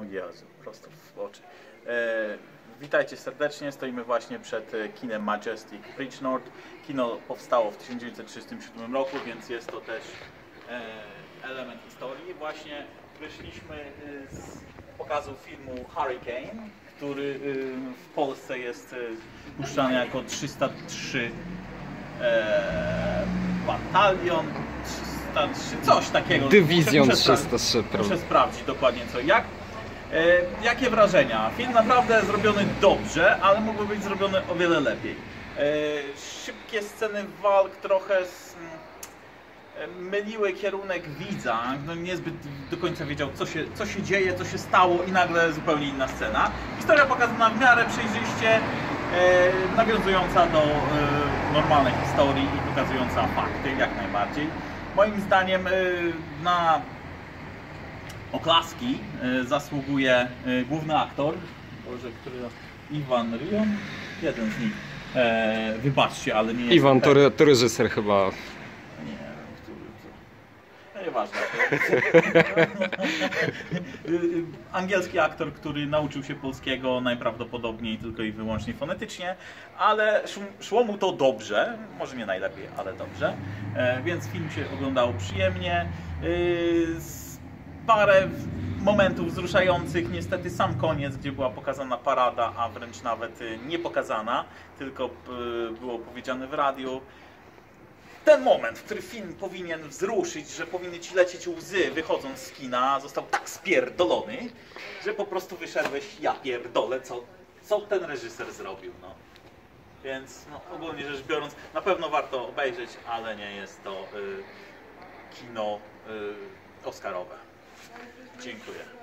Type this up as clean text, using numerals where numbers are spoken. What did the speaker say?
Jezu, prosto w oczy. Witajcie serdecznie, stoimy właśnie przed kinem Majestic Bridgnorth. Kino powstało w 1937 roku, więc jest to też element historii. Właśnie wyszliśmy z pokazu filmu Hurricane, który w Polsce jest puszczany jako 303 batalion, 303, coś takiego. Dywizjon 303. Muszę sprawdzić dokładnie co jak. Jakie wrażenia? Film naprawdę zrobiony dobrze, ale mógłby być zrobiony o wiele lepiej. Szybkie sceny walk trochę myliły kierunek widza, no niezbyt do końca wiedział co się dzieje, co się stało i nagle zupełnie inna scena. Historia pokazana w miarę przejrzyście, nawiązująca do normalnej historii i pokazująca fakty jak najbardziej. Moim zdaniem na oklaski zasługuje główny aktor, który Iwan Ryon, jeden z nich. Wybaczcie, ale nie jest. Iwan to reżyser chyba. Nie wiem, no nieważne. Angielski aktor, który nauczył się polskiego najprawdopodobniej tylko i wyłącznie fonetycznie, ale szło mu to dobrze, może nie najlepiej, ale dobrze, więc film się oglądało przyjemnie. Parę momentów wzruszających, niestety sam koniec, gdzie była pokazana parada, a wręcz nawet nie pokazana, tylko było powiedziane w radiu. Ten moment, w który film powinien wzruszyć, że powinny ci lecieć łzy wychodząc z kina, został tak spierdolony, że po prostu wyszedłeś, ja pierdolę, co ten reżyser zrobił. No. Więc no, ogólnie rzecz biorąc, na pewno warto obejrzeć, ale nie jest to kino oscarowe. Dziękuję.